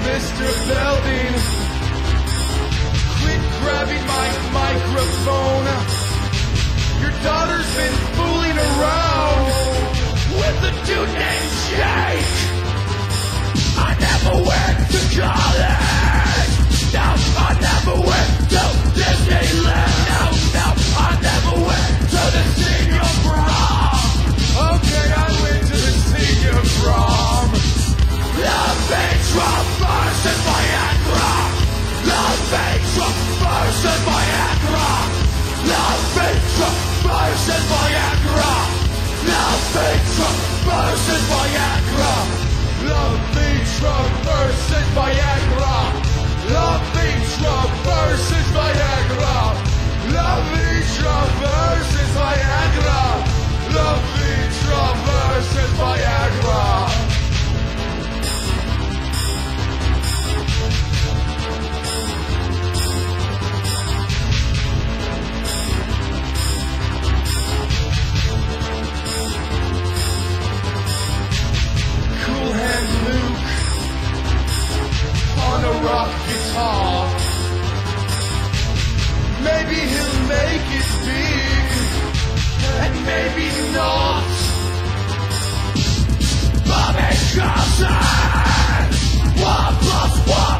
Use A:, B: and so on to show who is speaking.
A: Mr. Belding, quit grabbing my microphone. Your daughter's been fooling around with a dude named Jake. I never went to college. No, I never went to Disneyland. No, I never went to the senior prom. Okay, I went to the senior prom. Levitra versus Viagra. Levitra versus Viagra. Levitra versus Viagra. Levitra versus Viagra. Levitra versus Viagra. Levitra versus Viagra. Levitra versus Viagra. Levitra versus Viagra. On a rock guitar, maybe he'll make it big, and maybe not. Bobby Johnson, 1+1.